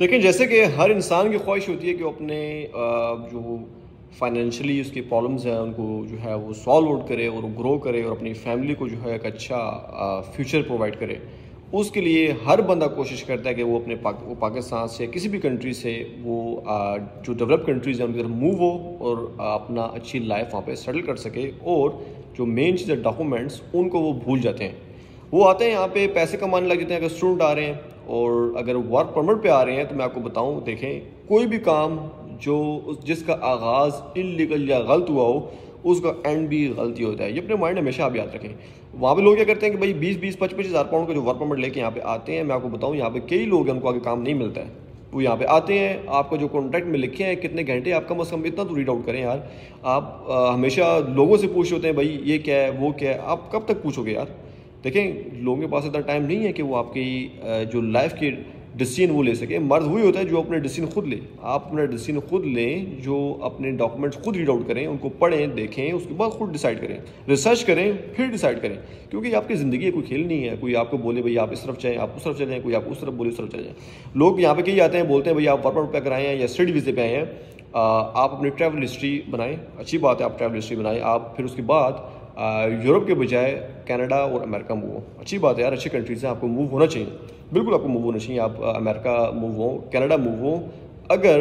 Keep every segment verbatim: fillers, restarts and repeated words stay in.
लेकिन जैसे कि हर इंसान की ख्वाहिश होती है कि वो अपने अ, जो फाइनेंशियली उसकी प्रॉब्लम्स हैं उनको जो है वो सॉल्व आउट करे और ग्रो करे और अपनी फैमिली को जो है एक अच्छा फ्यूचर प्रोवाइड करे। उसके लिए हर बंदा कोशिश करता है कि वो अपने पाक, वो पाकिस्तान से किसी भी कंट्री से वो आ, जो डेवलप कंट्रीज़ हैं उनकी तरफ मूव हो और आ, अपना अच्छी लाइफ वहाँ पे सेटल कर सके। और जो मेन चीज़ है डॉक्यूमेंट्स उनको वो भूल जाते हैं। वो आते हैं यहाँ पे पैसे कमाने लग जाते हैं। अगर स्टूडेंट आ रहे हैं और अगर वर्क परमिट पे आ रहे हैं तो मैं आपको बताऊं, देखें, कोई भी काम जो जिसका आगाज़ इलीगल या गलत हुआ हो उसका एंड भी गलती होता है। ये अपने माइंड हमेशा आप याद रखें। वहाँ पे लोग क्या करते हैं कि भाई बीस बीस पच्चीस पच्चीस हज़ार पाउंड का जो वर्क परमिट लेके यहाँ पे आते हैं, मैं आपको बताऊँ यहाँ पे कई लोग हैं उनको आगे काम नहीं मिलता है। वो यहाँ पे आते हैं, आपका जो कॉन्ट्रैक्ट में लिखे हैं कितने घंटे, आप कम अज़ कम इतना तो रीड आउट करें यार। आप आ, हमेशा लोगों से पूछ होते हैं भाई ये क्या है वो क्या है, आप कब तक पूछोगे यार। देखें, लोगों के पास इतना टाइम नहीं है कि वो आपकी जो लाइफ की डिसीजन वो ले सके। मर्द वही होता है जो अपने डिसीजन खुद ले। आप अपना डिसीजन खुद लें, जो अपने डॉक्यूमेंट्स खुद रीड आउट करें, उनको पढ़ें, देखें, उसके बाद खुद डिसाइड करें, रिसर्च करें, फिर डिसाइड करें। क्योंकि आपकी ज़िंदगी कोई खेल नहीं है। कोई आपको बोले भाई आप इस तरफ जाएँ, आप उस तरफ चले जाएँ, कोई आप उस तरफ बोले उस तरफ चले जाएँ। लोग यहाँ पे कई आते हैं, बोलते हैं भाई आप वर्क परमिट पे अगर आए हैं या स्टडी वीज़े पे आए हैं, आप अपनी ट्रैवल हिस्ट्री बनाएं। अच्छी बात है, आप ट्रैवल हिस्ट्री बनाएं। आप फिर उसके बाद यूरोप के बजाय कनाडा और अमेरिका मूव हो। अच्छी बात है यार, अच्छी कंट्रीज़ हैं, आपको मूव होना चाहिए। बिल्कुल आपको मूव होना चाहिए। आप अमेरिका मूव हो, कनाडा मूव हो। अगर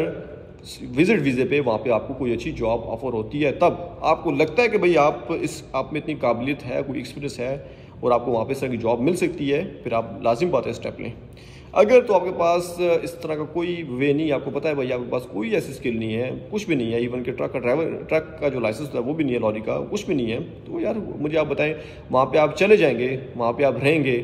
विजिट वीज़े पे वहाँ पे आपको कोई अच्छी जॉब ऑफर होती है, तब आपको लगता है कि भाई आप इस आप में इतनी काबिलियत है, कोई एक्सपीरियंस है और आपको वहाँ पे इस तरह की जॉब मिल सकती है, फिर आप लाजिम बात है स्टेप लें। अगर तो आपके पास इस तरह का कोई वे नहीं, आपको पता है भाई आपके पास कोई ऐसी स्किल नहीं है, कुछ भी नहीं है, इवन कि ट्रक का ड्राइवर ट्रक का जो लाइसेंस होता है वो भी नहीं है, लॉरी का कुछ भी नहीं है, तो यार मुझे आप बताएं, वहाँ पे आप चले जाएंगे, वहाँ पे आप रहेंगे,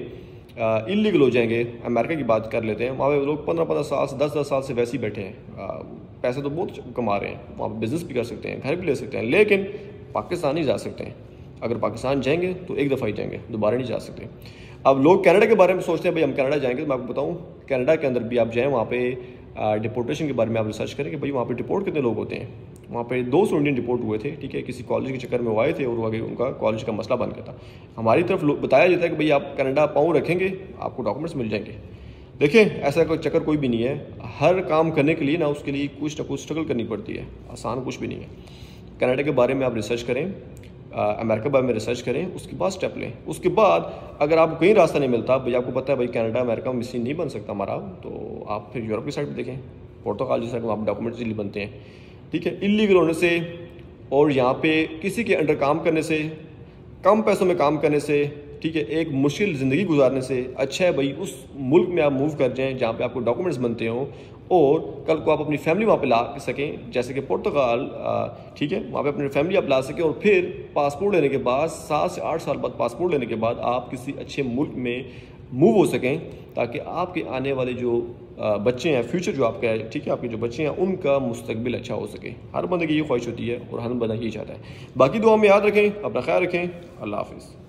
इलीगल हो जाएंगे। अमेरिका की बात कर लेते हैं, वहाँ पे लोग पंद्रह पंद्रह साल से दस दस साल से वैसे ही बैठे हैं, आ, पैसे तो बहुत कमा रहे हैं, वहाँ पर बिज़नेस भी कर सकते हैं, घर भी ले सकते हैं, लेकिन पाकिस्तान नहीं जा सकते हैं। अगर पाकिस्तान जाएंगे तो एक दफ़ा ही जाएंगे, दोबारा नहीं जा सकते। अब लोग कनाडा के बारे में सोचते हैं भाई हम कनाडा जाएंगे, तो मैं आपको बताऊं कनाडा के अंदर भी आप जाएं, वहाँ पे डिपोर्टेशन के बारे में आप रिसर्च करें कि भाई वहाँ पे डिपोर्ट कितने लोग होते हैं। वहाँ पे दो सौ इंडियन डिपोर्ट हुए थे, ठीक है, किसी कॉलेज के चक्कर में वो आए थे और आगे उनका कॉलेज का मसला बन गया था। हमारी तरफ बताया जाता है कि भाई आप कनाडा पाँव रखेंगे आपको डॉक्यूमेंट्स मिल जाएंगे। देखें, ऐसा कोई चक्कर कोई भी नहीं है। हर काम करने के लिए ना उसके लिए कुछ ना कुछ स्ट्रगल करनी पड़ती है, आसान कुछ भी नहीं है। कनाडा के बारे में आप रिसर्च करें, अमेरिका के बारे में रिसर्च करें, उसके बाद स्टेप लें। उसके बाद अगर आपको कहीं रास्ता नहीं मिलता, भाई आपको पता है भाई कनाडा अमेरिका में मिसिंग नहीं बन सकता हमारा, तो आप फिर यूरोप की साइड पे देखें, पुर्तगाल की साइड में आप डॉक्यूमेंट्स इलीगल बनते हैं, ठीक है। इलीगल होने से और यहाँ पे किसी के अंडर काम करने से, कम पैसों में काम करने से, ठीक है, एक मुश्किल ज़िंदगी गुजारने से अच्छा है भाई उस मुल्क में आप मूव कर जाएँ जहाँ पे आपको डॉक्यूमेंट्स बनते हों और कल को आप अपनी फैमिली वहाँ पे ला सकें, जैसे कि पुर्तगाल, ठीक है, वहाँ पे अपनी फैमिली आप ला सकें। और फिर पासपोर्ट लेने के बाद सात से आठ साल बाद पासपोर्ट लेने के बाद आप किसी अच्छे मुल्क में मूव हो सकें, ताकि आपके आने वाले जो बच्चे हैं, फ्यूचर जो आपका है, ठीक है, आपके जो बच्चे हैं उनका मुस्तकबिल अच्छा हो सके। हर बंदे की ये ख्वाहिश होती है और हर बंदा यही चाहता है। बाकी दुआ में याद रखें, अपना ख्याल रखें। अल्लाह हाफिज़।